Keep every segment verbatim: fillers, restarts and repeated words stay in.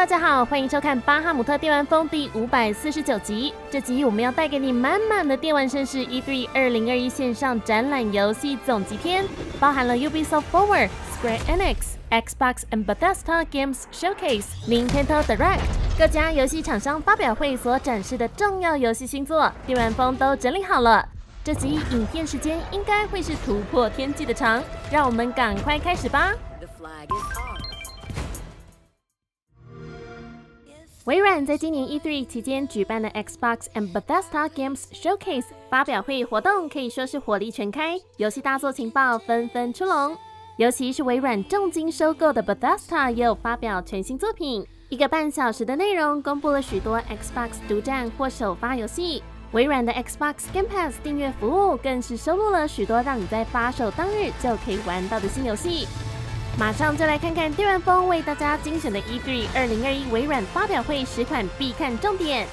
大家好，欢迎收看巴哈姆特电玩风第五百四十九集。这集我们要带给你满满的电玩盛事 E 三 二零二一线上展览游戏总集篇，包含了 Ubisoft Forward、Square Enix、Xbox and Bethesda Games Showcase、Nintendo Direct 各家游戏厂商发表会所展示的重要游戏新作，电玩风都整理好了。这集影片时间应该会是突破天际的长，让我们赶快开始吧。微软在今年 E 三 期间举办的 Xbox and Bethesda Games Showcase 发表会活动可以说是火力全开，游戏大作情报纷纷出笼。尤其是微软重金收购的 Bethesda 也有发表全新作品，一个半小时的内容公布了许多 Xbox 独占或首发游戏。微软的 Xbox Game Pass 订阅服务更是收录了许多让你在发售当日就可以玩到的新游戏。马上就来看看电玩风为大家精选的 E 三 二零二一微软发表会十款必看重点。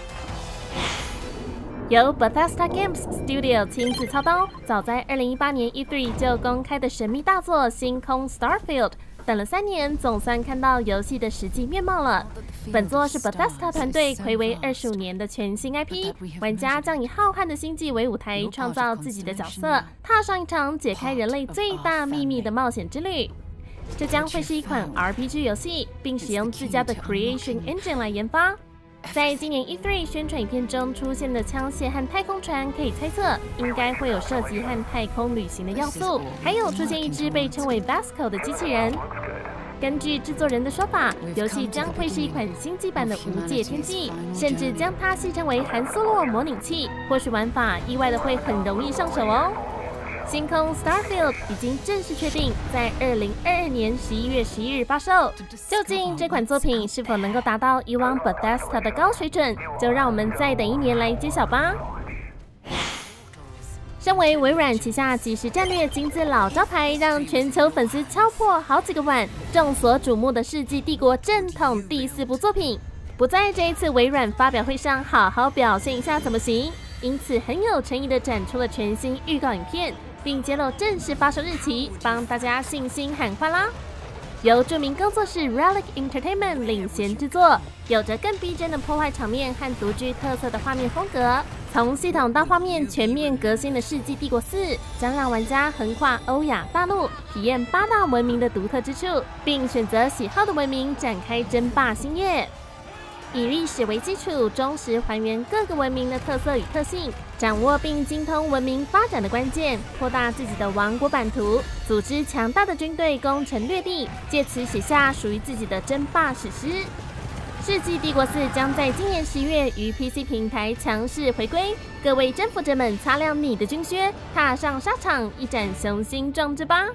由 Bethesda Games Studio 亲自操刀，早在二零一八年 E 三 就公开的神秘大作《星空 Starfield》，等了三年，总算看到游戏的实际面貌了。本作是 Bethesda 团队睽违二十五年的全新 I P， 玩家将以浩瀚的星际为舞台，创造自己的角色，踏上一场解开人类最大秘密的冒险之旅。这将会是一款 R P G 游戏，并使用自家的 Creation Engine 来研发。在今年 E 三 宣传影片中出现的枪械和太空船，可以猜测应该会有涉及和太空旅行的要素，还有出现一只被称为 Vasco 的机器人。根据制作人的说法，游戏将会是一款星际版的无界天际，甚至将它戏称为韩苏洛模拟器，或许玩法意外的会很容易上手哦。星空 Starfield 已经正式确定在二零二二年十一月十一日发售。究竟这款作品是否能够达到以往 Bethesda 的高水准，就让我们再等一年来揭晓吧。身为微软旗下即时战略金字老招牌，让全球粉丝敲破好几个碗，众所瞩目的《世纪帝国》正统第四部作品，不在这一次微软发表会上好好表现一下怎么行？因此很有诚意的展出了全新预告影片，并揭露正式发售日期，帮大家信心喊话啦！由著名工作室 Relic Entertainment 领衔制作，有着更逼真的破坏场面和独具特色的画面风格。从系统到画面全面革新的《世纪帝国四》，将让玩家横跨欧亚大陆，体验八大文明的独特之处，并选择喜好的文明展开争霸新业。以历史为基础，忠实还原各个文明的特色与特性，掌握并精通文明发展的关键，扩大自己的王国版图，组织强大的军队攻城略地，借此写下属于自己的争霸史诗。《世纪帝国四》将在今年十月于 P C 平台强势回归，各位征服者们，擦亮你的军靴，踏上沙场，一展雄心壮志吧！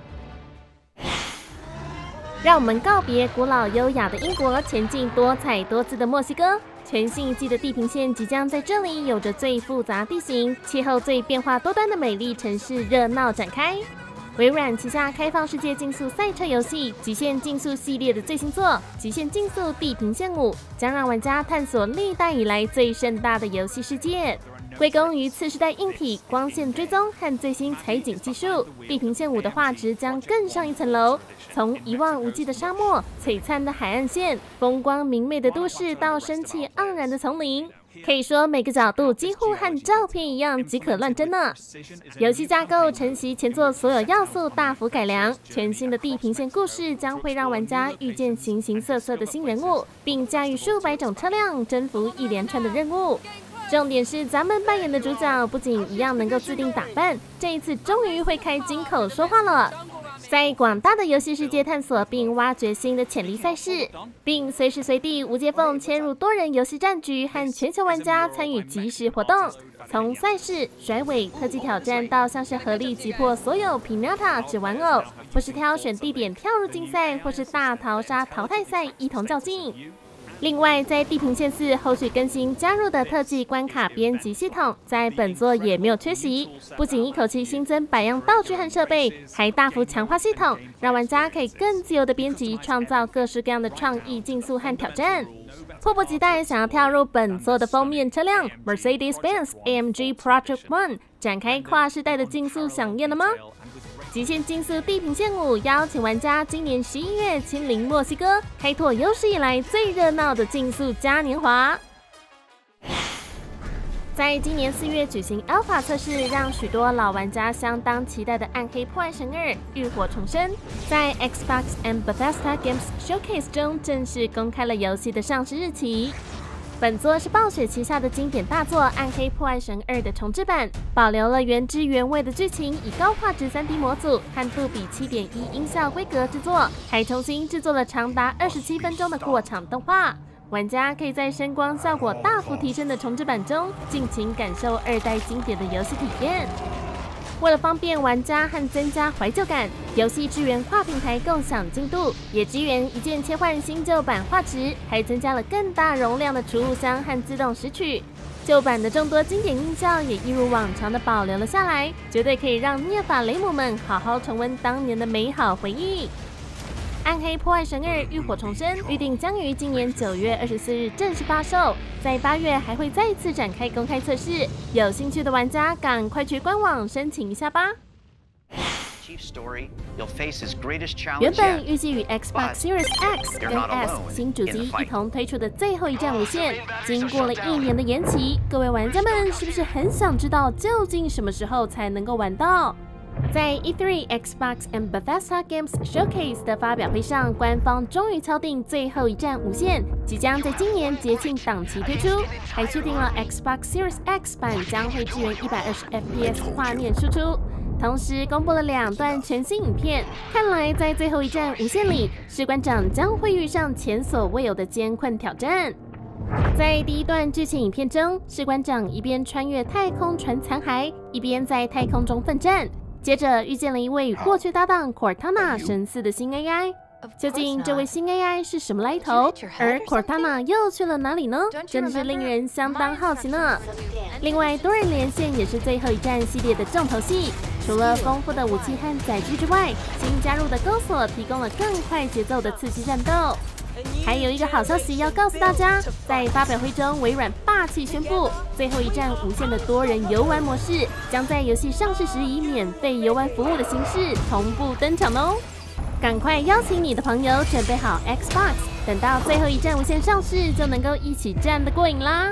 让我们告别古老优雅的英国，前进多彩多姿的墨西哥。全新一季的地平线即将在这里有着最复杂地形、气候最变化多端的美丽城市热闹展开。微软旗下开放世界竞速赛车游戏《极限竞速》系列的最新作《极限竞速：地平线五》，将让玩家探索历代以来最盛大的游戏世界。归功于次世代硬体、光线追踪和最新采景技术，《地平线五》的画质将更上一层楼。从一望无际的沙漠、璀璨的海岸线、风光明媚的都市，到生气盎然的丛林，可以说每个角度几乎和照片一样即可乱真呢。游戏架构承袭前作所有要素大幅改良，全新的地平线故事将会让玩家遇见形形色色的新人物，并驾驭数百种车辆，征服一连串的任务。重点是咱们扮演的主角不仅一样能够自定打扮，这一次终于会开金口说话了。在广大的游戏世界探索并挖掘新的潜力赛事，并随时随地无接缝切入多人游戏战局，和全球玩家参与即时活动。从赛事、甩尾、特技挑战到像是合力击破所有 Pinata 纸玩偶，或是挑选地点跳入竞赛，或是大逃杀淘汰赛一同较劲。另外，在《地平线四》后续更新加入的特技关卡编辑系统，在本作也没有缺席。不仅一口气新增百样道具和设备，还大幅强化系统，让玩家可以更自由的编辑，创造各式各样的创意竞速和挑战。迫不及待想要跳入本作的封面车辆 Mercedes-Benz A M G Project One， 展开跨世代的竞速飨宴了吗？ 极限竞速地平线五邀请玩家今年十一月亲临墨西哥，开拓有史以来最热闹的竞速嘉年华。在今年四月举行 Alpha 测试，让许多老玩家相当期待的《暗黑破坏神二：浴火重生》在 Xbox and Bethesda Games Showcase 中正式公开了游戏的上市日期。本作是暴雪旗下的经典大作《暗黑破坏神二》的重制版，保留了原汁原味的剧情，以高画质 三 D 模组和杜比 七点一 音效规格制作，还重新制作了长达二十七分钟的过场动画。玩家可以在声光效果大幅提升的重制版中，尽情感受二代经典的游戏体验。为了方便玩家和增加怀旧感，游戏支援跨平台共享进度，也支援一键切换新旧版画质，还增加了更大容量的储物箱和自动拾取。旧版的众多经典音效也一如往常的保留了下来，绝对可以让涅法雷姆们好好重温当年的美好回忆。《暗黑破坏神二：浴火重生》预定将于今年九月二十四日正式发售，在八月还会再次展开公开测试。有兴趣的玩家赶快去官网申请一下吧。原本预计与 Xbox Series X 跟 S 新主机一同推出的最后一战无限，经过了一年的延期，各位玩家们是不是很想知道究竟什么时候才能够玩到？在 E 三 Xbox and Bethesda Games Showcase 的发表会上，官方终于敲定最后一战无限即将在今年节庆档期推出，还确定了 Xbox Series X 版将会支援一百二十 F P S 画面输出，同时公布了两段全新影片。看来在最后一战无限里，士官长将会遇上前所未有的艰困挑战。在第一段剧情影片中，士官长一边穿越太空船残骸，一边在太空中奋战。接着遇见了一位与过去搭档 Cortana 神似的新 A I， 究竟这位新 A I 是什么来头？而 Cortana 又去了哪里呢？真的是令人相当好奇呢。另外，多人连线也是最后一战系列的重头戏。除了丰富的武器和载具之外，新加入的钩索提供了更快节奏的刺激战斗。还有一个好消息要告诉大家，在发表会中，微软霸气宣布，最后一战无限的多人游玩模式将在游戏上市时以免费游玩服务的形式同步登场哦！赶快邀请你的朋友准备好 Xbox， 等到最后一战无限上市，就能够一起战得过瘾啦！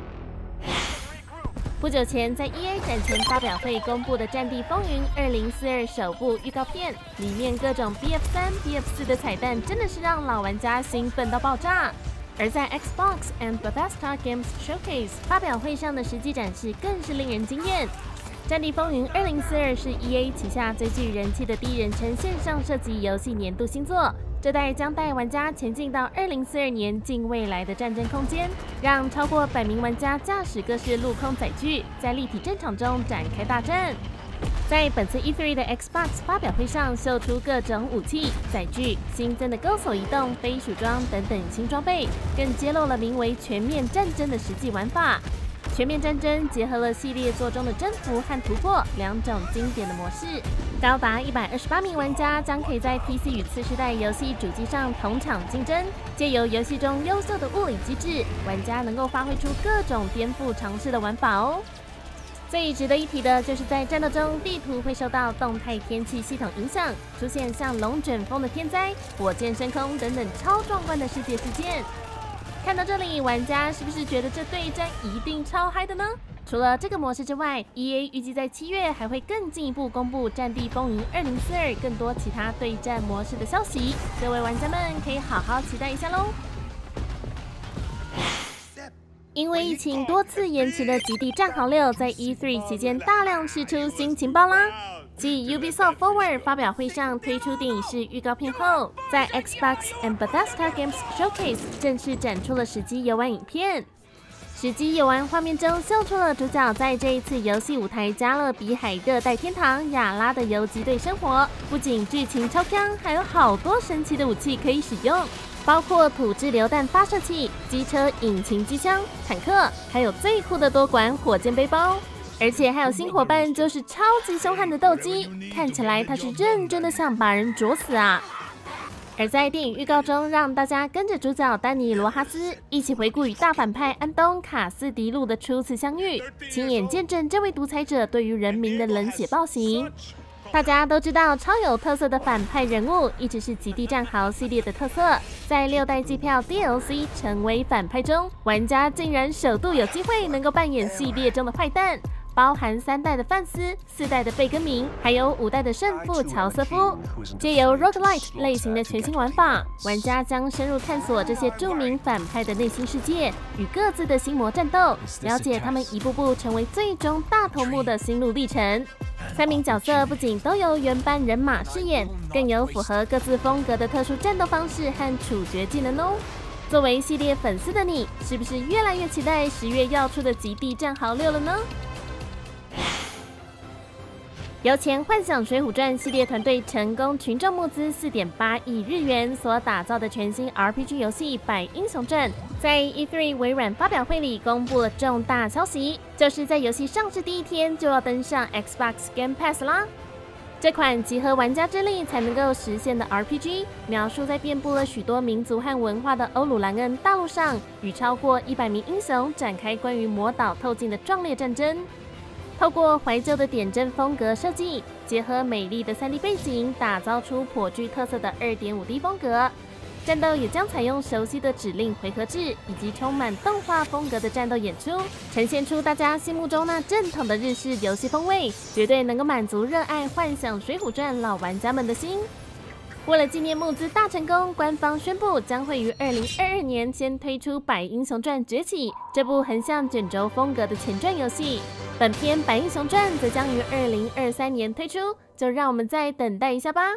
不久前，在 E A 展前发表会公布的《战地风云二零四二》首部预告片，里面各种 B F 三、B F 四的彩蛋，真的是让老玩家兴奋到爆炸。而在 Xbox and Bethesda Games Showcase 发表会上的实际展示，更是令人惊艳。《战地风云二零四二》是 E A 旗下最具人气的第一人称线上射击游戏年度新作。这代将带玩家前进到二零四二年近未来的战争空间，让超过百名玩家驾驶各式陆空载具，在立体战场中展开大战。在本次 E 三 的 Xbox 发表会上，秀出各种武器、载具、新增的钩索移动、飞鼠装等等新装备，更揭露了名为“全面战争”的实际玩法。全面战争结合了系列作中的征服和突破两种经典的模式，高达一百二十八名玩家将可以在 P C 与次世代游戏主机上同场竞争。借由游戏中优秀的物理机制，玩家能够发挥出各种颠覆常识的玩法哦。最值得一提的就是在战斗中，地图会受到动态天气系统影响，出现像龙卷风的天灾、火箭升空等等超壮观的世界事件。看到这里，玩家是不是觉得这对战一定超嗨的呢？除了这个模式之外 ，E A 预计在七月还会更进一步公布《战地风云二零四二》更多其他对战模式的消息，各位玩家们可以好好期待一下喽。因为疫情多次延期的《极地战壕六》在 E 三 期间大量释出新情报啦。继 Ubisoft Forward 发表会上推出电影视预告片后，在 Xbox and Bethesda Games Showcase 正式展出了实机游玩影片。实机游玩画面中秀出了主角在这一次游戏舞台加勒比海热带天堂亚拉的游击队生活，不仅剧情超强，还有好多神奇的武器可以使用，包括土制榴弹发射器、机车引擎机枪、坦克，还有最酷的多管火箭背包。而且还有新伙伴，就是超级凶悍的斗鸡，看起来他是认真的想把人啄死啊！而在电影预告中，让大家跟着主角丹尼罗哈斯一起回顾与大反派安东卡斯迪路的初次相遇，亲眼见证这位独裁者对于人民的冷血暴行。 大家都知道，超有特色的反派人物一直是极地战壕系列的特色。在六代季票 D L C 成为反派中，玩家竟然首度有机会能够扮演系列中的坏蛋。 包含三代的范斯、四代的贝根明，还有五代的圣父乔瑟夫。借由 roguelite 类型的全新玩法，玩家将深入探索这些著名反派的内心世界，与各自的心魔战斗，了解他们一步步成为最终大头目的心路历程。三名角色不仅都由原班人马饰演，更有符合各自风格的特殊战斗方式和处决技能哦。 作为系列粉丝的你，是不是越来越期待十月要出的《极地战壕六》了呢？ 由前《幻想水浒传》系列团队成功群众募资四点八亿日元所打造的全新 R P G 游戏《百英雄传》，在 E 三 微软发表会里公布了重大消息，就是在游戏上市第一天就要登上 Xbox Game Pass 啦。这款集合玩家之力才能够实现的 R P G， 描述在遍布了许多民族和文化的欧鲁兰恩大陆上，与超过一百名英雄展开关于魔岛透镜的壮烈战争。 透过怀旧的点阵风格设计，结合美丽的 三 D 背景，打造出颇具特色的 二点五 D 风格。战斗也将采用熟悉的指令回合制，以及充满动画风格的战斗演出，呈现出大家心目中那正统的日式游戏风味，绝对能够满足热爱《幻想水浒传》老玩家们的心。 为了纪念募资大成功，官方宣布将会于二零二二年先推出《百英雄传崛起》这部横向卷轴风格的前传游戏。本片《百英雄传》则将于二零二三年推出，就让我们再等待一下吧。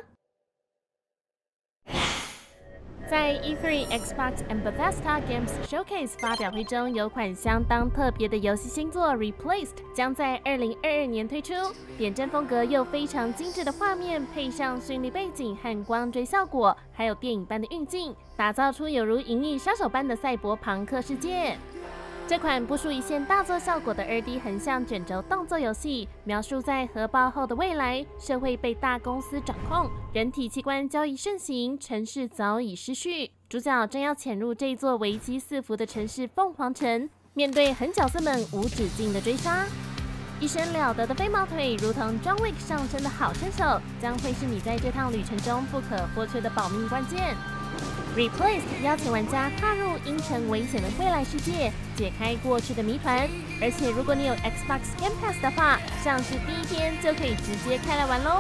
在 E 三 Xbox and Bethesda Games Showcase 发表会中，有款相当特别的游戏新作 Replaced 将在二零二二年推出。点阵风格又非常精致的画面，配上绚丽背景和光追效果，还有电影般的运镜，打造出有如《银翼杀手》般的赛博朋克世界。 这款不输一线大作效果的 二 D 横向卷轴动作游戏，描述在核爆后的未来，社会被大公司掌控，人体器官交易盛行，城市早已失序。主角正要潜入这座危机四伏的城市凤凰城，面对狠角色们无止境的追杀。一身了得的飞毛腿，如同 John Wick 上身的好身手，将会是你在这趟旅程中不可或缺的保命关键。 Replaced 邀请玩家踏入阴沉危险的未来世界，解开过去的谜团。而且，如果你有 Xbox Game Pass 的话，上市第一天就可以直接开来玩喽。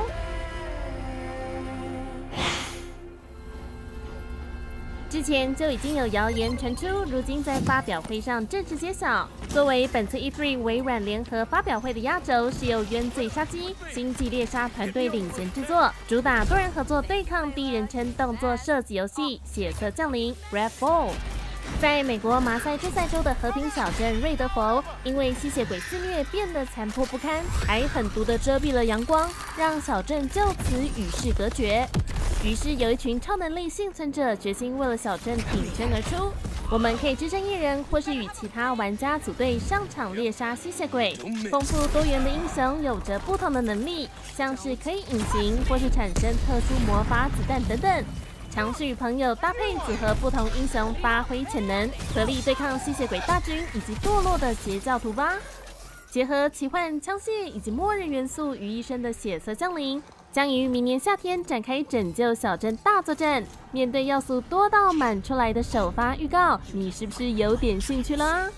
之前就已经有谣言传出，如今在发表会上正式揭晓。作为本次 E 三 微软联合发表会的压轴，是由《冤罪杀机》星际猎杀团队领衔制作，主打多人合作对抗第一人称动作射击游戏《血色降临》（Redfall）。在美国马赛诸塞州的和平小镇瑞德佛，因为吸血鬼肆虐变得残破不堪，还狠毒地遮蔽了阳光，让小镇就此与世隔绝。 于是有一群超能力幸存者决心为了小镇挺身而出。我们可以只身一人，或是与其他玩家组队上场猎杀吸血鬼。丰富多元的英雄有着不同的能力，像是可以隐形，或是产生特殊魔法子弹等等。尝试与朋友搭配组合不同英雄，发挥潜能，合力对抗吸血鬼大军以及堕落的邪教徒吧。结合奇幻、枪械以及末日元素于一身的血色降临。 将于明年夏天展开拯救小镇大作战。面对要素多到满出来的首发预告，你是不是有点兴趣了？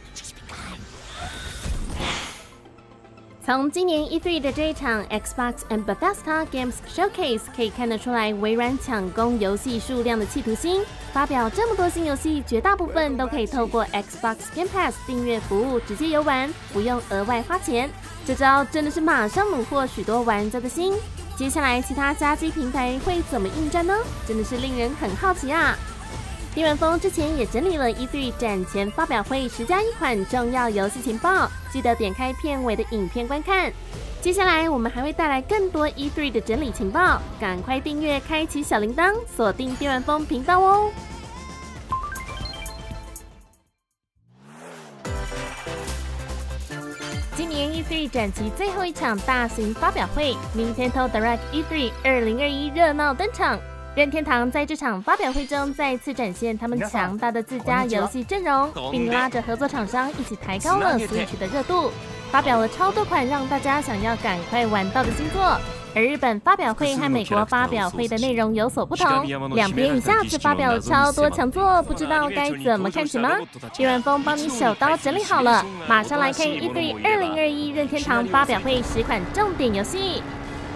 从今年 E 三 的这一场 Xbox and Bethesda Games Showcase 可以看得出来，微软抢攻游戏数量的企图心。发表这么多新游戏，绝大部分都可以透过 Xbox Game Pass 订阅服务直接游玩，不用额外花钱。这招真的是马上虏获许多玩家的心。 接下来，其他家机平台会怎么应战呢？真的是令人很好奇啊！电玩风之前也整理了 E 三 展前发表会十加一款重要游戏情报，记得点开片尾的影片观看。接下来我们还会带来更多 E 三 的整理情报，赶快订阅，开启小铃铛，锁定电玩风频道哦！今年 E 三 展期最后一场大型发表会 ，Nintendo Direct E 三二零二一热闹登场。任天堂在这场发表会中再次展现他们强大的自家游戏阵容，并拉着合作厂商一起抬高了 Switch 的热度，发表了超多款让大家想要赶快玩到的新作。 而日本发表会和美国发表会的内容有所不同，两边一下子发表了超多强作，不知道该怎么看起吗？叶软风帮你手刀整理好了，马上来看 E 三 二零二一任天堂发表会十款重点游戏。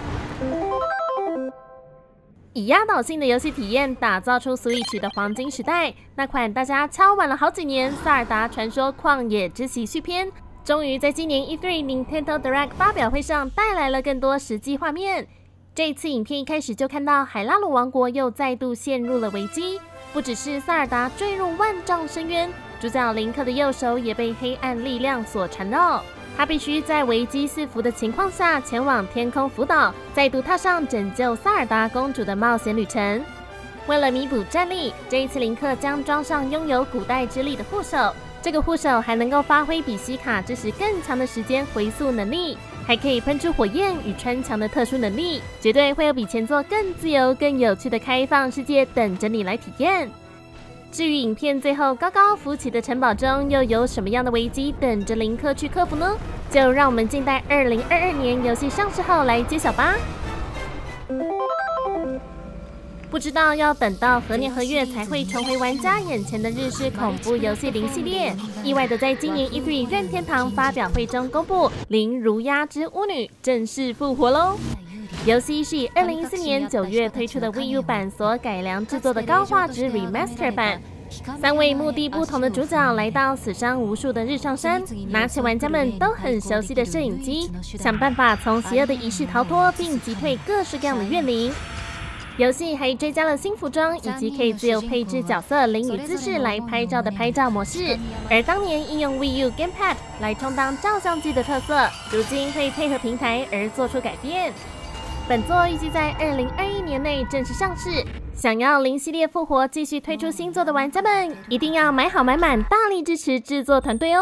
以压倒性的游戏体验打造出 Switch 的黄金时代，那款大家敲碗了好几年《萨尔达传说：旷野之息》续篇，终于在今年 E 三 Nintendo Direct 发表会上带来了更多实际画面。这次影片一开始就看到海拉鲁王国又再度陷入了危机，不只是萨尔达坠入万丈深渊，主角林克的右手也被黑暗力量所缠绕。他必须在危机四伏的情况下前往天空浮岛，再度踏上拯救萨尔达公主的冒险旅程。为了弥补战力，这一次林克将装上拥有古代之力的护手，这个护手还能够发挥比西卡之时更强的时间回溯能力，还可以喷出火焰与穿墙的特殊能力，绝对会有比前作更自由、更有趣的开放世界等着你来体验。至于影片最后高高浮起的城堡中又有什么样的危机等着林克去克服呢？就让我们静待二零二二年游戏上市后来揭晓吧。不知道要等到何年何月才会重回玩家眼前的日式恐怖游戏零系列，意外的在今年 E 三 任天堂发表会中公布《灵如鸦之巫女》正式复活喽。游戏是以二零一四年九月推出的 Wii U 版所改良制作的高画质 Remaster 版。三位目的不同的主角来到死伤无数的日上山，拿起玩家们都很熟悉的摄影机，想办法从邪恶的仪式逃脱，并击退各式各样的怨灵。游戏还追加了新服装，以及可以自由配置角色灵与姿势来拍照的拍照模式。而当年应用 Wii U Gamepad 来充当照相机的特色，如今会配合平台而做出改变。本作预计在二零二一年内正式上市，想要零系列复活、继续推出新作的玩家们，一定要买好买满，大力支持制作团队哦！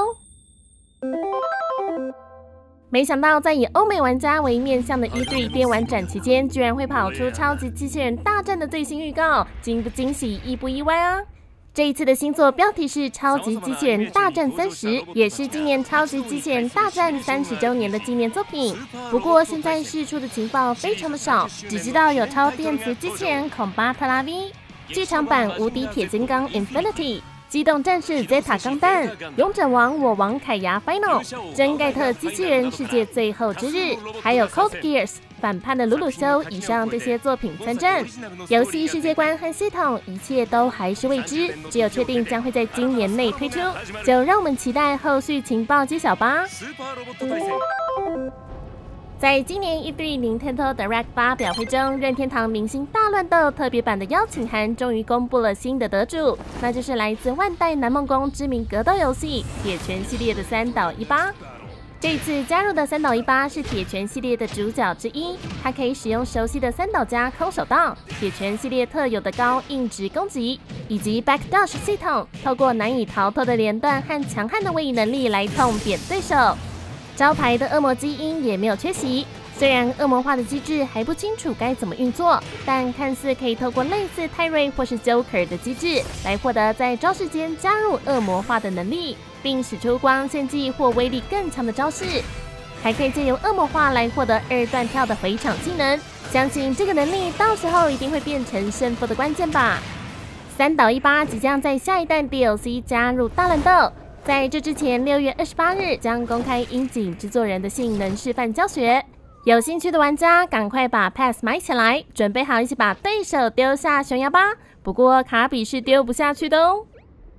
没想到，在以欧美玩家为面向的 E 三 电玩展期间，居然会跑出超级机器人大战的最新预告，惊不惊喜，意不意外啊？这一次的新作标题是《超级机器人大战三十》，也是今年《超级机器人大战》三十周年的纪念作品。不过现在释出的情报非常的少，只知道有超电磁机器人孔巴特拉 V、剧场版无敌铁金刚 Infinity、机动战士 Zeta 钢弹、勇者王我王凯牙 Final、真盖特机器人世界最后之日，还有 Code Geass。反叛的鲁鲁修以上这些作品参战，游戏世界观和系统一切都还是未知，只有确定将会在今年内推出，就让我们期待后续情报揭晓吧。在今年 E 三 Nintendo Direct 发表会中，任天堂明星大乱斗特别版的邀请函终于公布了新的得主，那就是来自万代南梦宫知名格斗游戏铁拳系列的三岛一八。这次加入的三岛一八是铁拳系列的主角之一，它可以使用熟悉的三岛家空手道、铁拳系列特有的高硬直攻击，以及 Backdash 系统，透过难以逃脱的连段和强悍的位移能力来痛扁对手。招牌的恶魔基因也没有缺席，虽然恶魔化的机制还不清楚该怎么运作，但看似可以透过类似泰瑞或是 Joker 的机制来获得在招式间加入恶魔化的能力，并使出光线技或威力更强的招式，还可以借由恶魔化来获得二段跳的回场技能。相信这个能力到时候一定会变成胜负的关键吧。三岛一八即将在下一弹 D L C 加入大乱斗，在这之前六月二十八日将公开樱井制作人的性能示范教学。有兴趣的玩家赶快把 Pass 买起来，准备好一起把对手丢下悬崖吧。不过卡比是丢不下去的哦。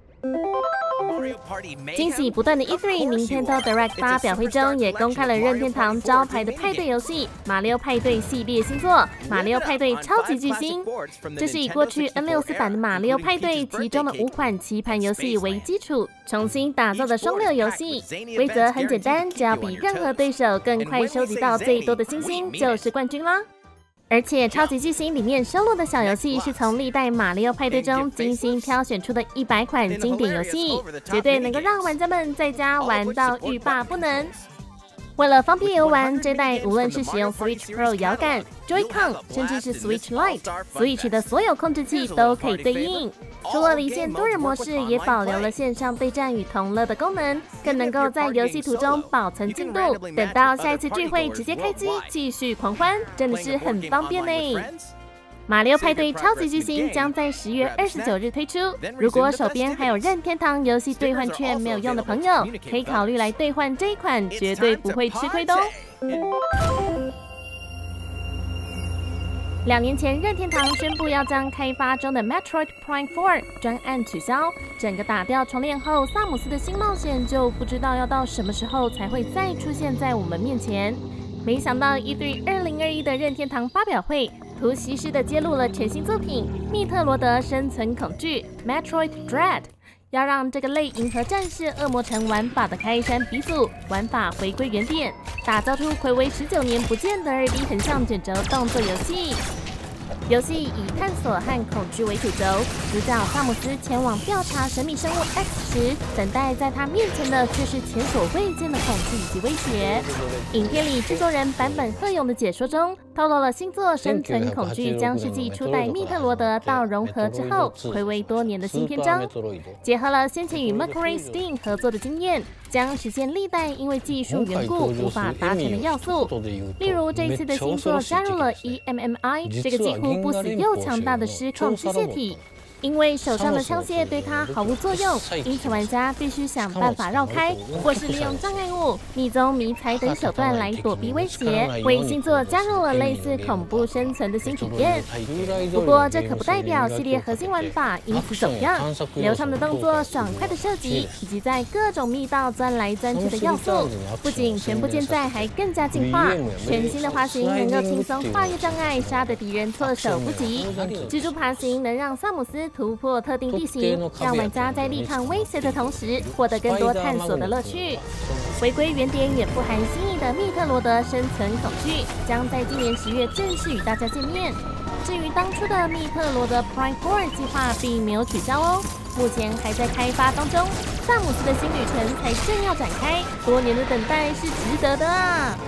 惊喜不断的 E 三 Nintendo Direct 发表会中，也公开了任天堂招牌的派对游戏《马里奥派对》系列新作《马里奥派对超级巨星》。这是以过去 N 六十四 版的《马里奥派对》其中的五款棋盘游戏为基础，重新打造的双六游戏。规则很简单，只要比任何对手更快收集到最多的星星，就是冠军啦。而且超级巨星里面收录的小游戏是从历代马里奥派对中精心挑选出的一百款经典游戏，绝对能够让玩家们在家玩到欲罢不能。 为了方便游玩，这代无论是使用 Switch Pro 摇杆、Joy-Con， 甚至是 Switch Lite，Switch 的所有控制器都可以对应。除了离线多人模式，也保留了线上对战与同乐的功能，更能够在游戏途中保存进度，等到下一次聚会直接开机继续狂欢，真的是很方便呢。马里奥派对超级巨星将在十月二十九日推出。如果手边还有任天堂游戏兑换券没有用的朋友，可以考虑来兑换这一款，绝对不会吃亏的哦。两年前，任天堂宣布要将开发中的 Metroid Prime 四专案取消，整个打掉重练后，萨姆斯的新冒险就不知道要到什么时候才会再出现在我们面前。没想到 E 三 二零二一的任天堂发表会，突袭式的揭露了全新作品《密特罗德生存恐惧》（Metroid Dread）， 要让这个类银河战士恶魔城玩法的开山鼻祖玩法回归原点，打造出睽违十九年不见的 二 D 横向卷轴动作游戏。游戏以探索和恐惧为主轴，主角萨姆斯前往调查神秘生物 X 时，等待在他面前的却是前所未见的恐惧以及威胁。影片里制作人坂本鹤勇的解说中，透露了新作《生存恐惧》将是继初代密特罗德到融合之后，睽违多年的新篇章，结合了先前与 Mercury Steam 合作的经验，将实现历代因为技术缘故无法达成的要素。例如这次的新作加入了 E M M I 这个几乎不死又强大的失控机械体。因为手上的枪械对他毫无作用，因此玩家必须想办法绕开，或是利用障碍物、迷踪、迷彩等手段来躲避威胁，为新作加入了类似恐怖生存的新体验。不过，这可不代表系列核心玩法因此走样。流畅的动作、爽快的射击，以及在各种密道钻来钻去的要素，不仅全部健在，还更加进化。全新的滑行能够轻松跨越障碍，杀得敌人措手不及。蜘蛛爬行能让萨姆斯突破特定地形，让玩家在力抗威胁的同时，获得更多探索的乐趣。回归原点也富含新意的密特罗德生存恐惧，将在今年十月正式与大家见面。至于当初的密特罗德 Prime 四计划并没有取消哦，目前还在开发当中。萨姆斯的新旅程才正要展开，多年的等待是值得的啊！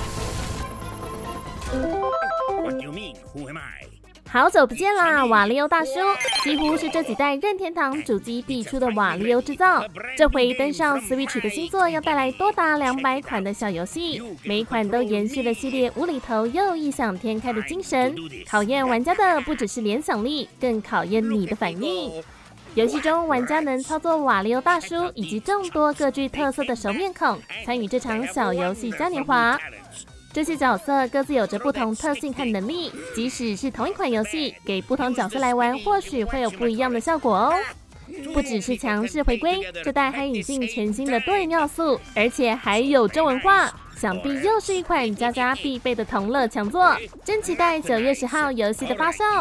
What do you mean? Who am I? 好久不见啦，瓦力欧大叔！几乎是这几代任天堂主机必出的瓦力欧制造，这回登上 Switch 的新作，要带来多达两百款的小游戏，每一款都延续了系列无厘头又异想天开的精神。考验玩家的不只是联想力，更考验你的反应。游戏中，玩家能操作瓦力欧大叔以及众多各具特色的熟面孔，参与这场小游戏嘉年华。 这些角色各自有着不同特性和能力，即使是同一款游戏，给不同角色来玩，或许会有不一样的效果哦。不只是强势回归，这代还引进全新的多人要素，而且还有中文化，想必又是一款家家必备的同乐强作。真期待九月十号游戏的发售。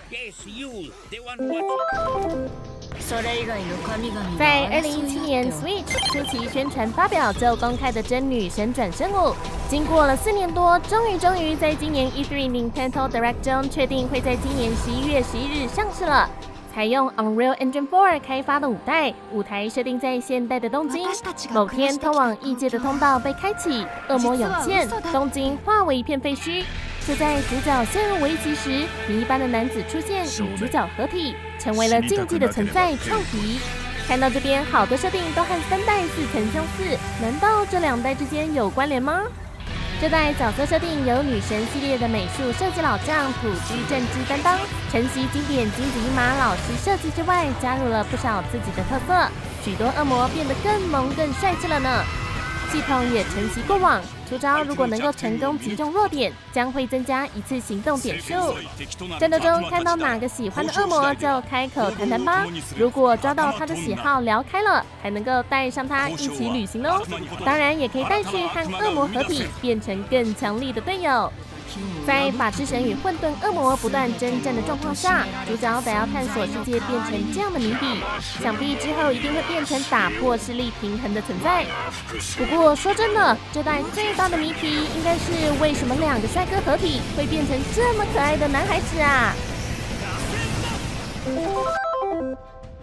在二零一七年 Switch 初期宣传发表就公开的真女神转生舞，经过了四年多，终于终于在今年 E 三 Nintendo Direct 中确定会在今年十一月十一日上市了。采用 Unreal Engine 四开发的舞台，舞台设定在现代的东京。某天，通往异界的通道被开启，恶魔涌现，东京化为一片废墟。 就在主角陷入危机时，谜一般的男子出现，与主角合体，成为了禁忌的存在创皮。看到这边，好多设定都和三代似曾相似，难道这两代之间有关联吗？这代角色设定由女神系列的美术设计老将土居正之担当，承袭经典荆棘马老师设计之外，加入了不少自己的特色，许多恶魔变得更萌更帅气了呢。 系统也承袭过往，出招如果能够成功击中弱点，将会增加一次行动点数。战斗中看到哪个喜欢的恶魔，就开口谈谈吧。如果抓到他的喜好聊开了，还能够带上他一起旅行哦。当然也可以带去和恶魔合体，变成更强力的队友。 在法之神与混沌恶魔不断征战的状况下，主角得要探索世界变成这样的谜底，想必之后一定会变成打破势力平衡的存在。不过说真的，这代最大的谜题应该是为什么两个帅哥合体会变成这么可爱的男孩子啊？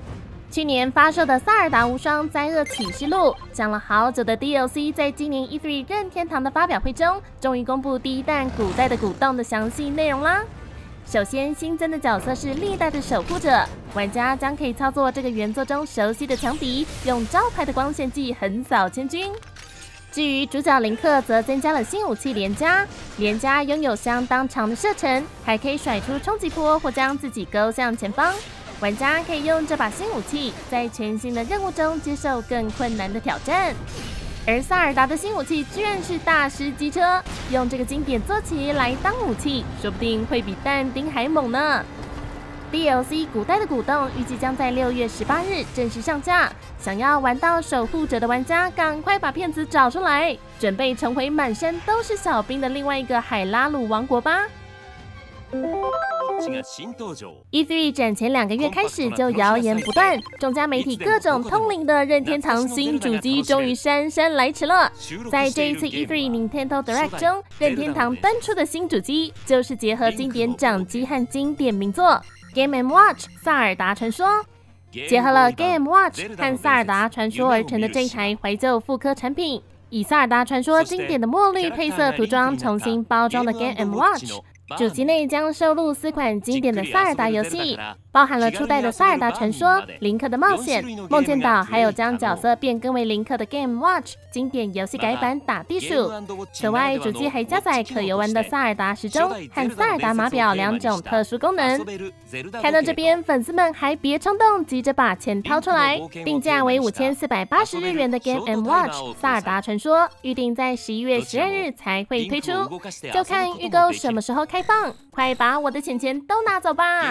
去年发售的《萨尔达无双灾厄启示录》讲了好久的 D L C， 在今年 E 三 任天堂的发表会中，终于公布第一弹古代的古洞的详细内容啦。首先新增的角色是历代的守护者，玩家将可以操作这个原作中熟悉的强敌，用招牌的光线技横扫千军。至于主角林克，则增加了新武器连加，连加拥有相当长的射程，还可以甩出冲击波或将自己勾向前方。玩家可以用这把新武器，在全新的任务中接受更困难的挑战。而萨尔达的新武器居然是大师机车，用这个经典坐骑来当武器，说不定会比但丁还猛呢。D L C 古代的古洞预计将在六月十八日正式上架，想要玩到守护者的玩家，赶快把片子找出来，准备重回满身都是小兵的另外一个海拉鲁王国吧。E 三 展前两个月开始就谣言不断，众家媒体各种通灵的任天堂新主机终于姗姗来迟了。在这一次 E 三 Nintendo Direct 中，任天堂端出的新主机就是结合经典掌机和经典名作 Game and Watch 萨尔达传说，结合了 Game and Watch 和萨尔达传说而成的这一台怀旧复刻产品，以萨尔达传说经典的墨绿配色涂装重新包装的 Game and Watch。主机内将收录四款经典的萨尔达游戏，包含了初代的萨尔达传说、林克的冒险、梦见岛，还有将角色变更为林克的 Game Watch 经典游戏改版打地鼠。此外，主机还加载可游玩的萨尔达时钟和萨尔达码表两种特殊功能。看到这边，粉丝们还别冲动，急着把钱掏出来。定价为五千四百八十日元的 Game and Watch 萨尔达传说，预定在十一月十二日才会推出，就看预购什么时候开放，快把我的钱钱都拿走吧！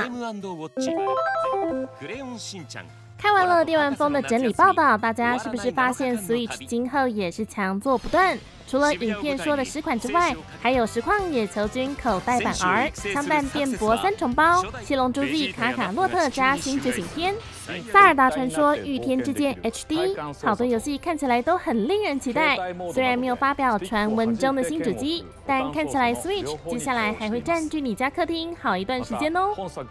看完了电玩风的整理报道，大家是不是发现 Switch 今后也是强作不断？除了影片说的十款之外，还有实况野球军口袋版 R、枪弹电波三重包、七龙珠 Z 卡卡洛特加新觉醒篇、萨尔达传说御天之剑 H D， 好多游戏看起来都很令人期待。虽然没有发表传闻中的新主机，但看起来 Switch 接下来还会占据你家客厅好一段时间哦。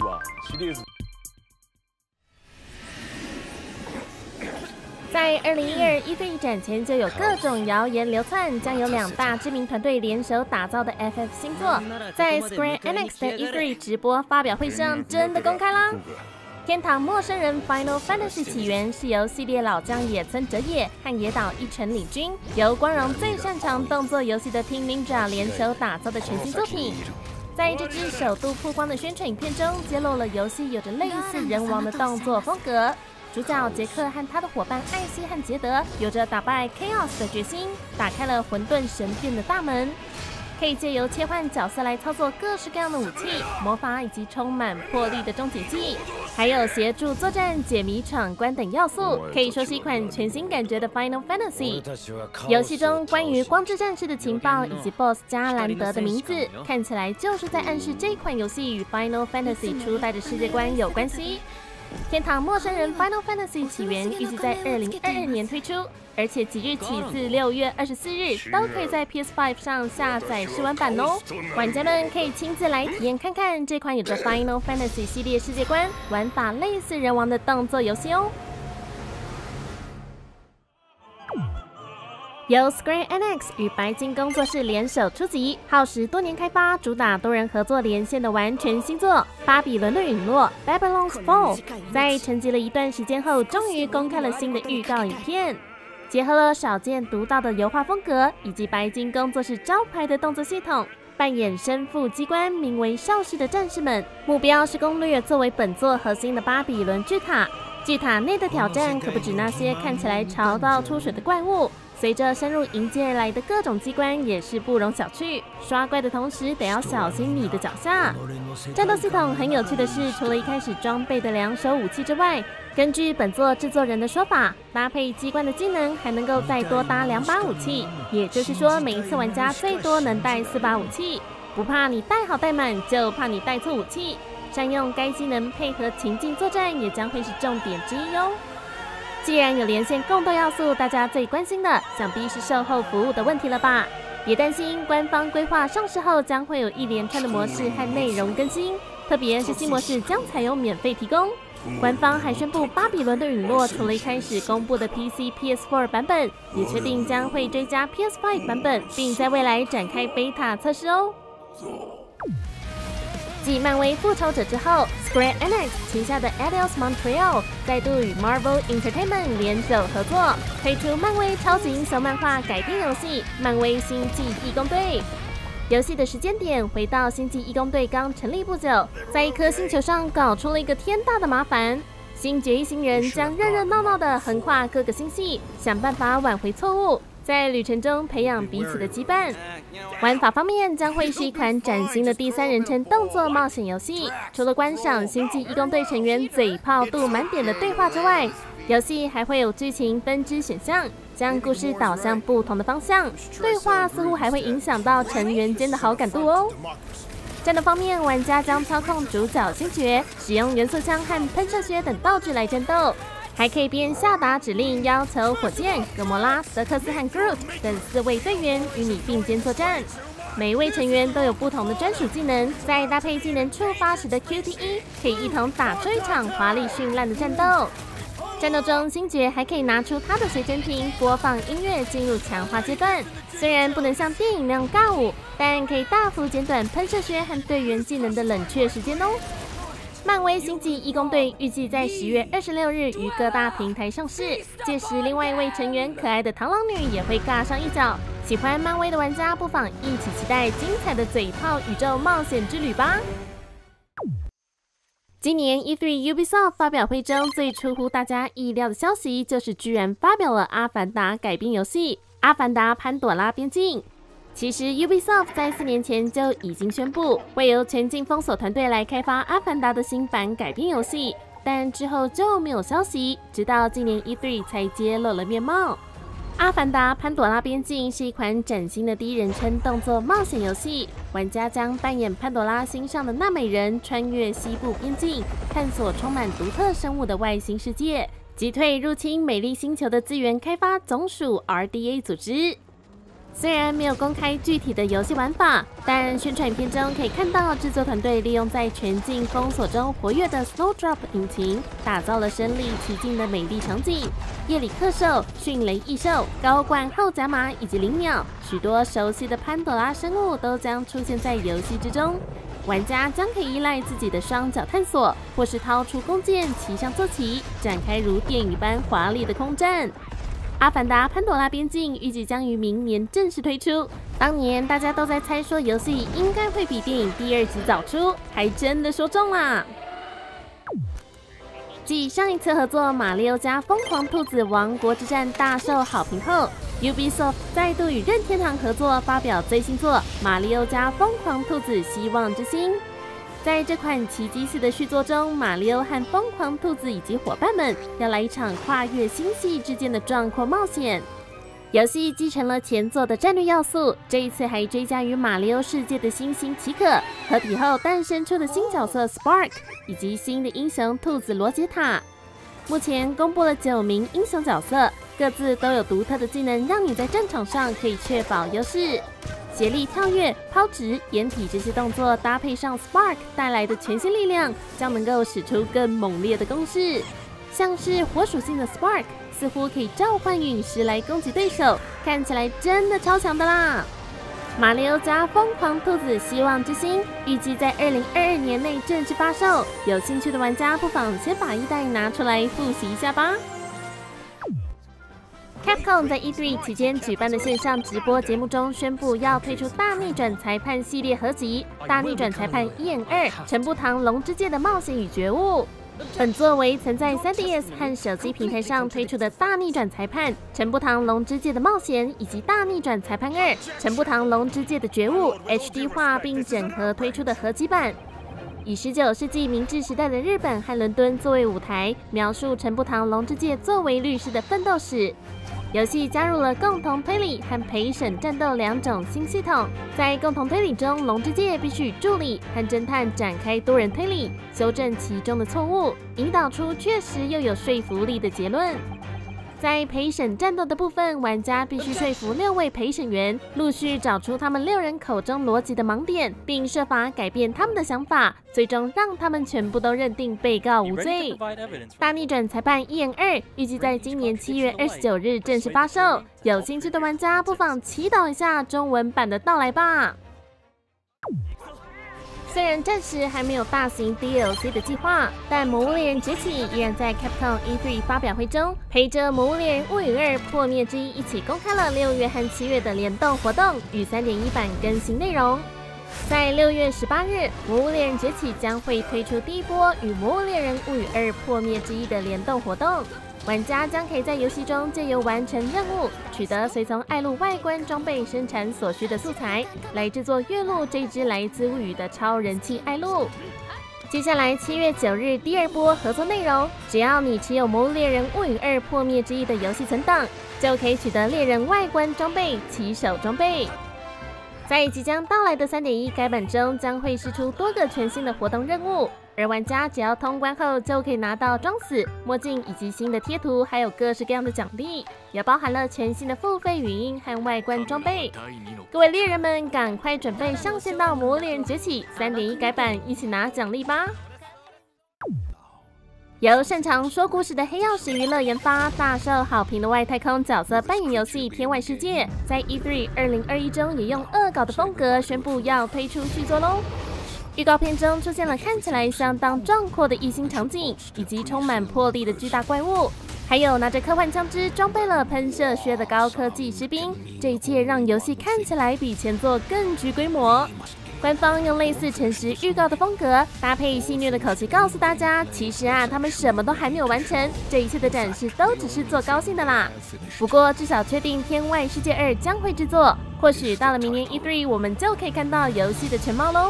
在二零一二 E 三 展前就有各种谣言流窜，将有两大知名团队联手打造的 F F 新作，在 Square Enix 的 E 三 直播发表会上真的公开啦！天堂陌生人 Final Fantasy 起源是由系列老将野村哲也和野岛一成领军，由光荣最擅长动作游戏的 Team Ninja 联手打造的全新作品。在这支首度曝光的宣传影片中，揭露了游戏有着类似人王的动作风格。主角杰克和他的伙伴艾希和杰德有着打败 Chaos 的决心，打开了混沌神殿的大门。可以借由切换角色来操作各式各样的武器、魔法以及充满魄力的终结技，还有协助作战、解谜闯关等要素，可以说是一款全新感觉的 Final Fantasy。游戏中关于光之战士的情报以及 B O S S 加兰德的名字，看起来就是在暗示这款游戏与 Final Fantasy 初代的世界观有关系。天堂陌生人 Final Fantasy 起源预计在二零二二年推出，而且即日起至六月二十四日都可以在 P S 五 上下载试玩版哦。玩家们可以亲自来体验看看这款有着 Final Fantasy 系列世界观、玩法类似人王的动作游戏哦。由 Square Enix 与白金工作室联手出击，耗时多年开发，主打多人合作连线的完全新作《巴比伦的陨落》（Babylon's Fall） 在沉寂了一段时间后，终于公开了新的预告影片，结合了少见独到的油画风格以及白金工作室招牌的动作系统，扮演身负机关名为少士的战士们，目标是攻略作为本作核心的巴比伦巨塔。巨塔内的挑战可不止那些看起来潮到出水的怪物。随着深入迎接而来的各种机关也是不容小觑，刷怪的同时得要小心你的脚下。战斗系统很有趣的是，除了一开始装备的两手武器之外，根据本作制作人的说法，搭配机关的技能还能够再多搭两把武器，也就是说每一次玩家最多能带四把武器，不怕你带好带满，就怕你带错武器。善用该技能配合情境作战也将会是重点之一哦。既然有连线共斗要素，大家最关心的想必是售后服务的问题了吧？别担心，官方规划上市后将会有一连串的模式和内容更新，特别是新模式将采用免费提供。 官方还宣布，《巴比伦的陨落》除了一开始公布的 P C、P S 四 版本，也确定将会追加 P S 五 版本，并在未来展开 beta 测试哦。继漫威复仇者之后 ，Square Enix 旗下的 Eidos Montreal 再度与 Marvel Entertainment 联手合作，推出漫威超级英雄漫画改编游戏《漫威星际义工队》。游戏的时间点回到星际义工队刚成立不久，在一颗星球上搞出了一个天大的麻烦。星爵一行人将热热闹闹的横跨各个星系，想办法挽回错误，在旅程中培养彼此的羁绊。玩法方面将会是一款崭新的第三人称动作冒险游戏，除了观赏星际义工队成员嘴炮度满点的对话之外，游戏还会有剧情分支选项，将故事导向不同的方向。对话似乎还会影响到成员间的好感度哦。战斗方面，玩家将操控主角星爵，使用元素枪和喷射靴等道具来战斗，还可以边下达指令，要求火箭、哥莫拉、德克斯和 Groot 等四位队员与你并肩作战。每一位成员都有不同的专属技能，在搭配技能触发时的 Q T E， 可以一同打出一场华丽绚烂的战斗。战斗中，星爵还可以拿出他的随身听，播放音乐进入强化阶段。虽然不能像电影那样尬舞，但可以大幅减短喷射靴和队员技能的冷却时间哦。漫威星际义工队预计在十月二十六日于各大平台上市，届时另外一位成员可爱的螳螂女也会尬上一脚。喜欢漫威的玩家不妨一起期待精彩的嘴炮宇宙冒险之旅吧。今年 E 三 Ubisoft 发表会中最出乎大家意料的消息，就是居然发表了《阿凡达》改编游戏《阿凡达：潘朵拉边境》。其实 Ubisoft 在四年前就已经宣布会由全境封锁团队来开发《阿凡达》的新版改编游戏，但之后就没有消息，直到今年 E 三 才揭露了面貌。《阿凡达：潘朵拉边境》是一款崭新的第一人称动作冒险游戏，玩家将扮演潘朵拉星上的纳美人，穿越西部边境，探索充满独特生物的外星世界，击退入侵美丽星球的资源开发总署 R D A 组织。虽然没有公开具体的游戏玩法，但宣传影片中可以看到制作团队利用在全境封锁中活跃的 Snowdrop 引擎，打造了身临其境的美丽场景。夜里克兽、迅雷异兽、高冠后甲马以及灵鸟，许多熟悉的潘朵拉生物都将出现在游戏之中。玩家将可以依赖自己的双脚探索，或是掏出弓箭骑上坐骑，展开如电影般华丽的空战。《阿凡达：潘朵拉边境》预计将于明年正式推出。当年大家都在猜说游戏应该会比电影第二集早出，还真的说中啦！继上一次合作《马里奥加疯狂兔子王国之战》大受好评后 ，Ubisoft 再度与任天堂合作，发表最新作《马里奥加疯狂兔子希望之星》。在这款奇迹似的续作中，马里奥和疯狂兔子以及伙伴们要来一场跨越星系之间的壮阔冒险。游戏继承了前作的战略要素，这一次还追加于马里奥世界的新星奇可，合体后诞生出的新角色 Spark， 以及新的英雄兔子罗杰塔。目前公布了九名英雄角色，各自都有独特的技能，让你在战场上可以确保优势。协力跳跃、抛掷、掩体这些动作，搭配上 Spark 带来的全新力量，将能够使出更猛烈的攻势。像是火属性的 Spark， 似乎可以召唤陨石来攻击对手，看起来真的超强的啦！马里奥加疯狂兔子希望之星预计在二零二二年内正式发售，有兴趣的玩家不妨先把一代拿出来复习一下吧。Capcom 在 E 三 期间举办的线上直播节目中宣布要推出大逆转裁判系列合集《大逆转裁判一 and 二：陈步堂龙之介的冒险与觉悟》。本作为曾在 三 D S 和手机平台上推出的大逆转裁判陈步堂龙之介的冒险，以及大逆转裁判二陈步堂龙之介的觉悟 H D 化并整合推出的合集版。以十九世纪明治时代的日本和伦敦作为舞台，描述陈步堂龙之介作为律师的奋斗史。游戏加入了共同推理和陪审战斗两种新系统。在共同推理中，龙之介必须与助理和侦探展开多人推理，修正其中的错误，引导出确实又有说服力的结论。 在陪审战斗的部分，玩家必须说服六位陪审员，陆续找出他们六人口中逻辑的盲点，并设法改变他们的想法，最终让他们全部都认定被告无罪。大逆转裁判一言二预计在今年七月二十九日正式发售，有兴趣的玩家不妨祈祷一下中文版的到来吧。虽然暂时还没有大型 D L C 的计划，但《魔物猎人崛起》依然在 Capcom E 三 发表会中，陪着《魔物猎人物语二：破灭之一》一起公开了六月和七月的联动活动与 三点一 版更新内容。在六月十八日，《魔物猎人崛起》将会推出第一波与《魔物猎人物语二：破灭之一》的联动活动。玩家将可以在游戏中借由完成任务，取得随从艾露外观装备生产所需的素材，来制作月露这只来自物语的超人气艾露。接下来七月九日第二波合作内容，只要你持有《魔物猎人物语二：破灭之一》的游戏存档，就可以取得猎人外观装备起手装备。在即将到来的 三点一 改版中，将会释出多个全新的活动任务。而玩家只要通关后，就可以拿到装死、墨镜以及新的贴图，还有各式各样的奖励，也包含了全新的付费语音和外观装备。各位猎人们，赶快准备上线到《魔物猎人崛起》 三点一 改版，一起拿奖励吧！由擅长说故事的黑曜石娱乐研发、大受好评的外太空角色扮演游戏《天外世界》，在 E 三 二零二一中也用恶搞的风格宣布要推出续作喽。预告片中出现了看起来相当壮阔的异星场景，以及充满魄力的巨大怪物，还有拿着科幻枪支、装备了喷射靴的高科技士兵。这一切让游戏看起来比前作更具规模。官方用类似诚实预告的风格，搭配戏谑的口气告诉大家，其实啊，他们什么都还没有完成，这一切的展示都只是做高兴的啦。不过至少确定《天外世界二》将会制作，或许到了明年 E 三 我们就可以看到游戏的全貌喽。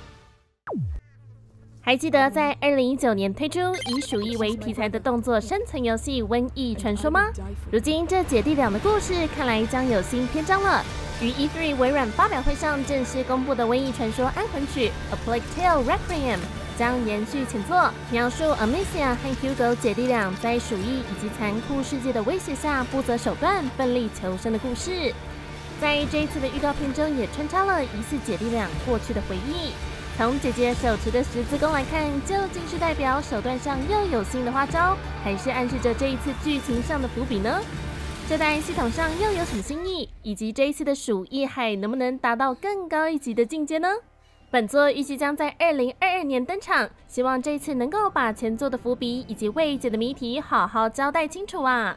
还记得在二零一九年推出以鼠疫为题材的动作生存游戏《瘟疫传说》吗？如今这姐弟俩的故事看来将有新篇章了。于 E 三 微软发表会上正式公布的《瘟疫传说：安魂曲》A Plague Tale Requiem 将延续前作，描述 Amicia 和 Hugo 姐弟俩在鼠疫以及残酷世界的威胁下不择手段、奋力求生的故事。在这一次的预告片中，也穿插了疑似姐弟俩过去的回忆。从姐姐手持的十字弓来看，究竟是代表手段上又有新的花招，还是暗示着这一次剧情上的伏笔呢？这代系统上又有什么新意？以及这一次的鼠疫海能不能达到更高一级的境界呢？本作预计将在二零二二年登场，希望这次能够把前作的伏笔以及未解的谜题好好交代清楚啊！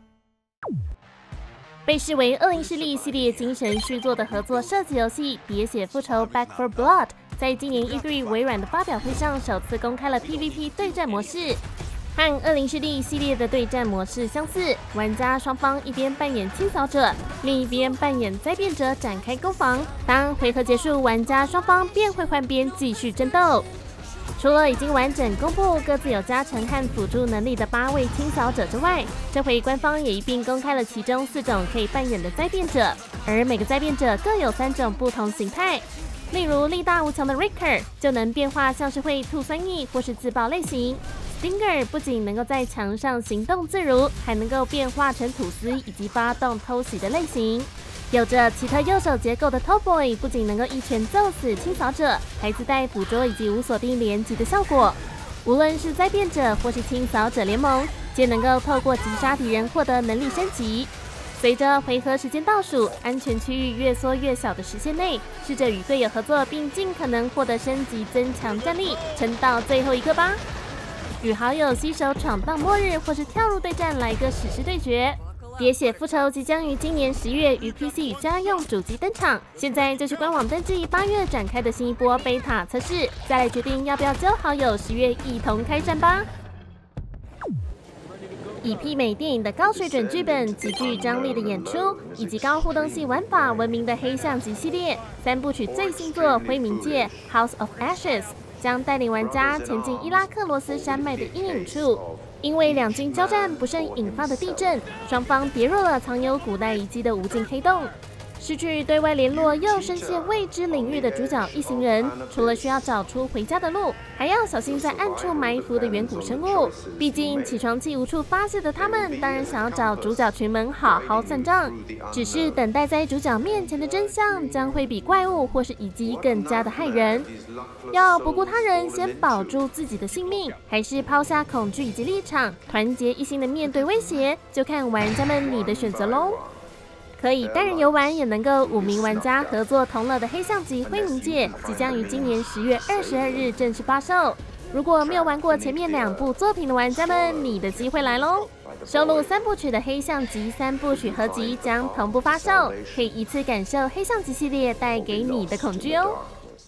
被视为恶灵势力系列精神续作的合作射击游戏《喋血复仇 Back for Blood》，在今年 E 三 微软的发表会上首次公开了 P V P 对战模式。和恶灵势力系列的对战模式相似，玩家双方一边扮演清扫者，另一边扮演灾变者展开攻防。当回合结束，玩家双方便会换边继续争斗。除了已经完整公布各自有加成和辅助能力的八位清扫者之外，这回官方也一并公开了其中四种可以扮演的灾变者，而每个灾变者各有三种不同形态。例如力大无穷的 Richter 就能变化像是会吐酸液或是自爆类型。Stinger 不仅能够在墙上行动自如，还能够变化成吐司以及发动偷袭的类型。有着奇特右手结构的 Topboy 不仅能够一拳揍死清扫者，还自带捕捉以及无锁定连击的效果。无论是灾变者或是清扫者联盟，皆能够透过击杀敌人获得能力升级。随着回合时间倒数，安全区域越缩越小的时限内，试着与队友合作，并尽可能获得升级，增强战力，撑到最后一刻吧！与好友携手闯荡末日，或是跳入对战来个史诗对决。喋血复仇即将于今年十月于 P C 与家用主机登场，现在就去官网登记八月展开的新一波贝塔测试，再来决定要不要揪好友十月一同开战吧。以媲美电影的高水准剧本、极具张力的演出以及高互动性玩法闻名的黑象级系列三部曲最新作《灰冥界 House of Ashes》将带领玩家前进伊拉克罗斯山脉的阴影处。因为两军交战不慎引发的地震，双方跌入了藏有古代遗迹的无尽黑洞。 失去对外联络又深陷未知领域的主角一行人，除了需要找出回家的路，还要小心在暗处埋伏的远古生物。毕竟起床气无处发泄的他们，当然想要找主角群们好好算账。只是等待在主角面前的真相，将会比怪物或是遗迹更加的骇人。要不顾他人，先保住自己的性命，还是抛下恐惧以及立场，团结一心的面对威胁，就看玩家们你的选择喽。可以单人游玩，也能够五名玩家合作同乐的黑象级灰冥界，即将于今年十月二十二日正式发售。如果没有玩过前面两部作品的玩家们，你的机会来喽！收录三部曲的黑象级三部曲合集将同步发售，可以一次感受黑象级系列带给你的恐惧哦。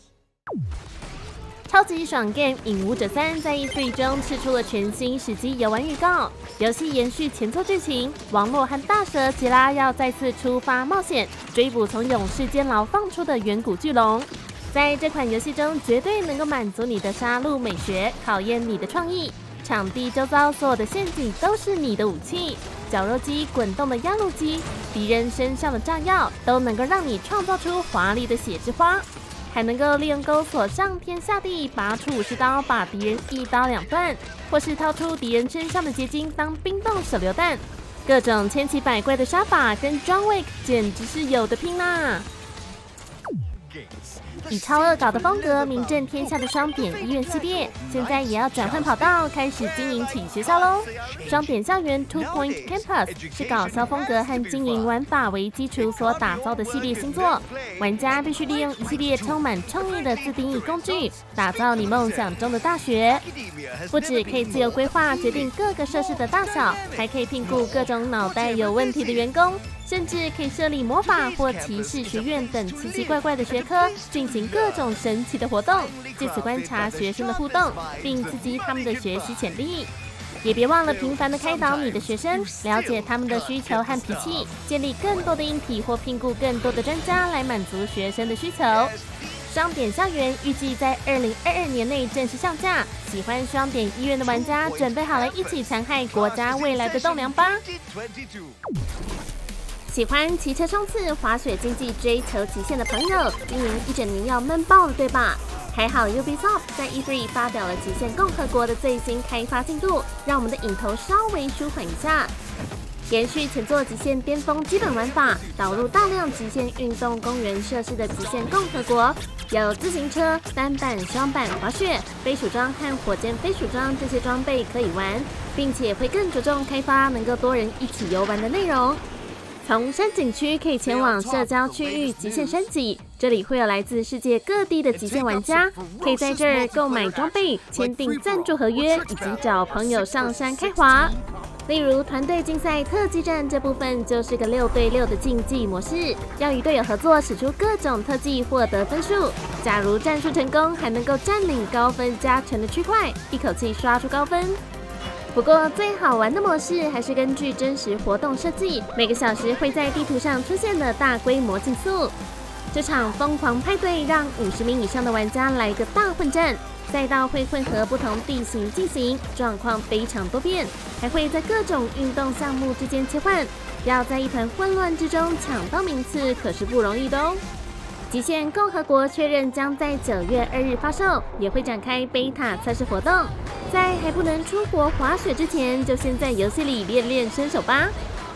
超级爽 Game《影武者三》在 E 三 中释出了全新实机游玩预告。游戏延续前作剧情，王洛和大蛇吉拉要再次出发冒险，追捕从勇士监牢放出的远古巨龙。在这款游戏中，绝对能够满足你的杀戮美学，考验你的创意。场地周遭所有的陷阱都是你的武器，绞肉机、滚动的压路机、敌人身上的炸药，都能够让你创造出华丽的血之花。还能够利用钩索上天下地，拔出武士刀把敌人一刀两断，或是掏出敌人身上的结晶当冰冻手榴弹，各种千奇百怪的杀法跟John Wick简直是有的拼啦！以超恶搞的风格名震天下的双点医院系列，现在也要转换跑道，开始经营起学校喽！双点校园 Two Point Campus 是搞笑风格和经营玩法为基础所打造的系列新作，玩家必须利用一系列充满创意的自定义工具，打造你梦想中的大学。不只可以自由规划决定各个设施的大小，还可以聘雇各种脑袋有问题的员工。甚至可以设立魔法或骑士学院等奇奇怪怪的学科，进行各种神奇的活动，借此观察学生的互动，并刺激他们的学习潜力。也别忘了频繁的开导你的学生，了解他们的需求和脾气，建立更多的硬体或聘雇更多的专家来满足学生的需求。双点校园预计在二零二二年内正式上架，喜欢双点医院的玩家准备好了一起残害国家未来的栋梁吧！喜欢骑车冲刺、滑雪竞技、追求极限的朋友，今年一整年要闷爆了，对吧？还好 Ubisoft 在 E 三 发表了《极限共和国》的最新开发进度，让我们的瘾头稍微舒缓一下。延续前作极限巅峰基本玩法，导入大量极限运动公园设施的《极限共和国》，有自行车、单板、双板滑雪、飞鼠装和火箭飞鼠装这些装备可以玩，并且会更着重开发能够多人一起游玩的内容。从山景区可以前往社交区域极限升级，这里会有来自世界各地的极限玩家，可以在这儿购买装备、签订赞助合约，以及找朋友上山开滑。例如团队竞赛特技战这部分就是个六对六的竞技模式，要与队友合作使出各种特技获得分数。假如战术成功，还能够占领高分加成的区块，一口气刷出高分。不过最好玩的模式还是根据真实活动设计，每个小时会在地图上出现的大规模竞速。这场疯狂派对让五十名以上的玩家来个大混战，赛道会混合不同地形进行，状况非常多变，还会在各种运动项目之间切换，要在一团混乱之中抢到名次可是不容易的哦。极限共和国确认将在九月二日发售，也会展开贝塔测试活动。在还不能出国滑雪之前，就先在游戏里练练身手吧。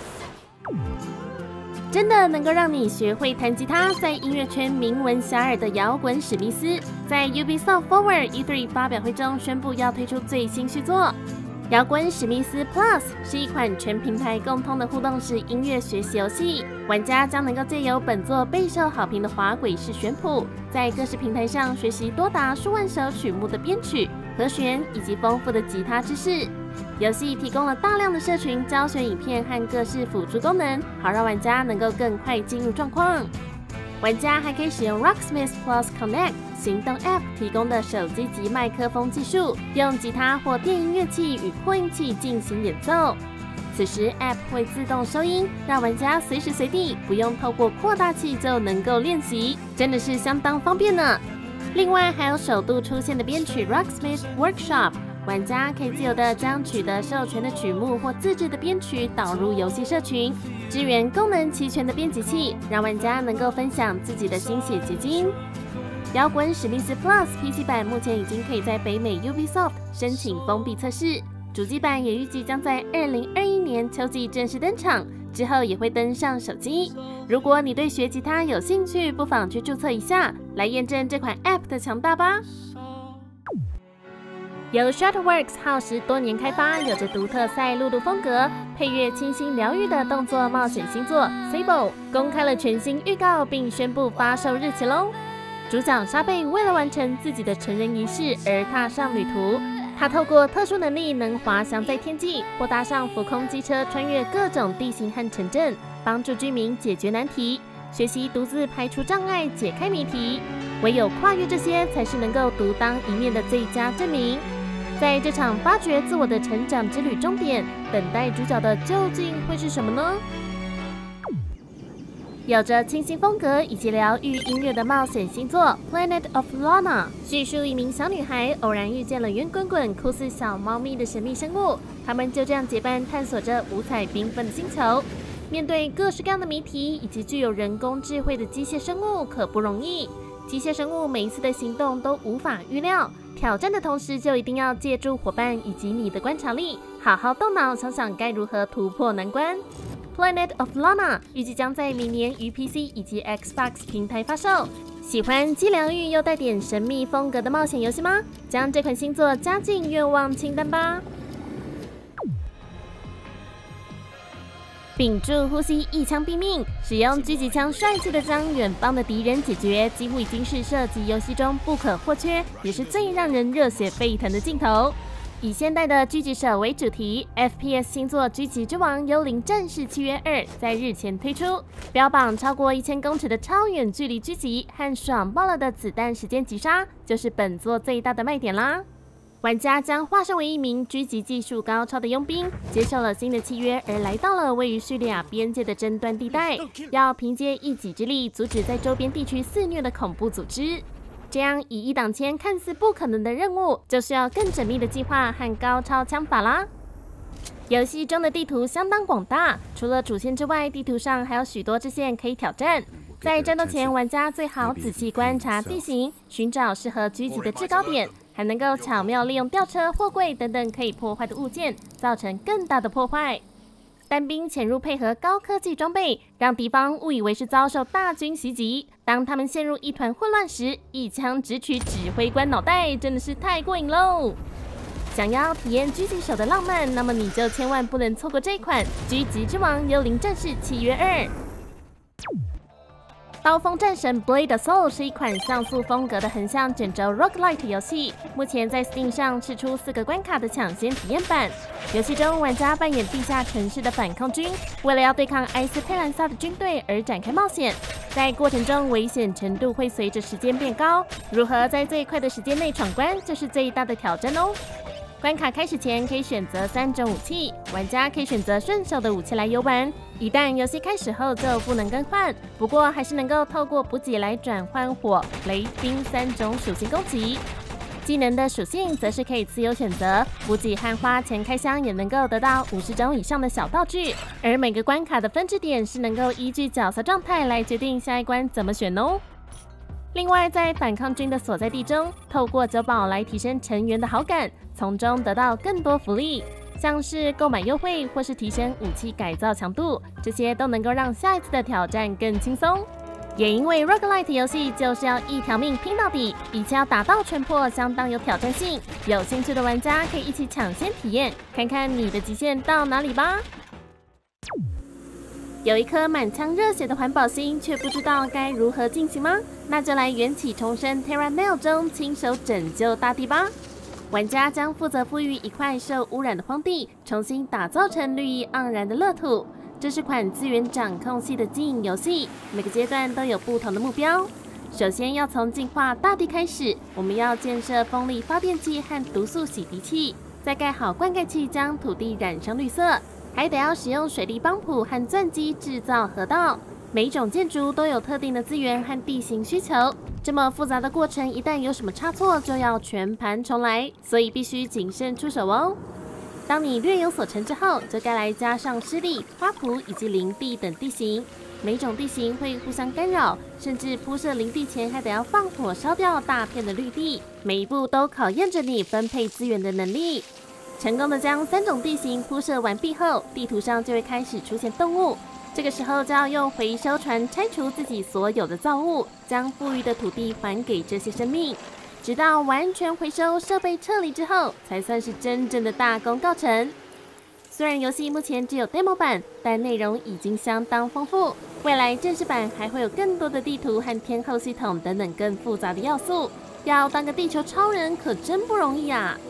真的能够让你学会弹吉他，在音乐圈名闻遐迩的摇滚史密斯，在 Ubisoft Forward E 三 发表会中宣布要推出最新续作。摇滚史密斯 Plus 是一款全平台共通的互动式音乐学习游戏，玩家将能够借由本作备受好评的滑轨式选谱，在各式平台上学习多达数万首曲目的编曲、和弦以及丰富的吉他知识。游戏提供了大量的社群教学影片和各式辅助功能，好让玩家能够更快进入状况。玩家还可以使用 Rocksmith Plus Connect 行动 App 提供的手机级麦克风技术，用吉他或电音乐器与扩音器进行演奏。此时 App 会自动收音，让玩家随时随地不用透过扩大器就能够练习，真的是相当方便呢。另外还有首度出现的编曲 Rocksmith Workshop， 玩家可以自由地将取得授权的曲目或自制的编曲导入游戏社群，支援功能齐全的编辑器，让玩家能够分享自己的心血结晶。摇滚史密斯 Plus P C 版目前已经可以在北美 Ubisoft 申请封闭测试，主机版也预计将在二零二一年秋季正式登场，之后也会登上手机。如果你对学吉他有兴趣，不妨去注册一下，来验证这款 App 的强大吧。由 Shutterworks 耗时多年开发，有着独特赛璐璐风格，配乐清新疗愈的动作冒险新作 Sable 公开了全新预告，并宣布发售日期喽。主角沙贝为了完成自己的成人仪式而踏上旅途，他透过特殊能力能滑翔在天际，或搭上浮空机车穿越各种地形和城镇，帮助居民解决难题，学习独自排除障碍，解开谜题。唯有跨越这些，才是能够独当一面的最佳证明。在这场发掘自我的成长之旅终点，等待主角的究竟会是什么呢？有着清新风格以及疗愈音乐的冒险新作《Planet of Lana》，叙述一名小女孩偶然遇见了圆滚滚、酷似小猫咪的神秘生物，他们就这样结伴探索着五彩缤纷的星球。面对各式各样的谜题以及具有人工智慧的机械生物，可不容易。机械生物每一次的行动都无法预料，挑战的同时就一定要借助伙伴以及你的观察力，好好动脑想想该如何突破难关。Planet of Lana 预计将在明年于 P C 以及 Xbox 平台发售。喜欢既疗愈又带点神秘风格的冒险游戏吗？将这款新作加进愿望清单吧。屏住呼吸，一枪毙命，使用狙击枪帅气的将远方的敌人解决，几乎已经是射击游戏中不可或缺，也是最让人热血沸腾的镜头。以现代的狙击手为主题 ，F P S 新作《狙击之王：幽灵战士契约二》在日前推出，标榜超过一千公尺的超远距离狙击和爽爆了的子弹时间击杀，就是本作最大的卖点啦。玩家将化身为一名狙击技术高超的佣兵，接受了新的契约，而来到了位于叙利亚边界的争端地带，要凭借一己之力阻止在周边地区肆虐的恐怖组织。这样以一挡千看似不可能的任务，就需要更缜密的计划和高超枪法啦。游戏中的地图相当广大，除了主线之外，地图上还有许多支线可以挑战。在战斗前，玩家最好仔细观察地形，寻找适合狙击的制高点，还能够巧妙利用吊车、货柜等等可以破坏的物件，造成更大的破坏。单兵潜入配合高科技装备，让敌方误以为是遭受大军袭击。当他们陷入一团混乱时，一枪直取指挥官脑袋，真的是太过瘾喽！想要体验狙击手的浪漫，那么你就千万不能错过这款《狙击之王：幽灵战士契约二》。刀锋战神 Blade Soul 是一款像素风格的横向卷轴 roguelite 游戏，目前在 Steam 上释出四个关卡的抢先体验版。游戏中，玩家扮演地下城市的反抗军，为了要对抗埃斯佩兰萨的军队而展开冒险。在过程中，危险程度会随着时间变高，如何在最快的时间内闯关，就是最大的挑战哦。关卡开始前可以选择三种武器，玩家可以选择顺手的武器来游玩。一旦游戏开始后就不能更换，不过还是能够透过补给来转换火、雷、冰三种属性攻击。技能的属性则是可以自由选择，补给和花钱开箱也能够得到五十种以上的小道具。而每个关卡的分支点是能够依据角色状态来决定下一关怎么选哦。另外，在反抗军的所在地中，透过酒保来提升成员的好感，从中得到更多福利，像是购买优惠或是提升武器改造强度，这些都能够让下一次的挑战更轻松。也因为 roguelite 游戏就是要一条命拼到底，一切要打到全破，相当有挑战性。有兴趣的玩家可以一起抢先体验，看看你的极限到哪里吧。有一颗满腔热血的环保心，却不知道该如何进行吗？那就来缘起重生 Terra Nil 中亲手拯救大地吧！玩家将负责富裕一块受污染的荒地，重新打造成绿意盎然的乐土。这是款资源掌控系的经营游戏，每个阶段都有不同的目标。首先要从净化大地开始，我们要建设风力发电机和毒素洗涤器，再盖好灌溉器，将土地染成绿色。还得要使用水力帮浦和钻机制造河道， 每一种建筑都有特定的资源和地形需求，这么复杂的过程，一旦有什么差错，就要全盘重来，所以必须谨慎出手哦。当你略有所成之后，就该来加上湿地、花圃以及林地等地形。每种地形会互相干扰，甚至铺设林地前还得要放火烧掉大片的绿地，每一步都考验着你分配资源的能力。成功的将三种地形铺设完毕后，地图上就会开始出现动物。这个时候就要用回收船拆除自己所有的造物，将富裕的土地还给这些生命。直到完全回收设备撤离之后，才算是真正的大功告成。虽然游戏目前只有 demo 版，但内容已经相当丰富。未来正式版还会有更多的地图和天候系统等等更复杂的要素。要当个地球超人可真不容易啊！